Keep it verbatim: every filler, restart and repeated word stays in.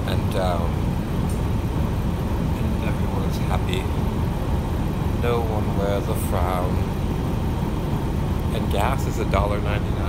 and um, and everyone's happy. No one wears a frown. And gas is a dollar ninety nine.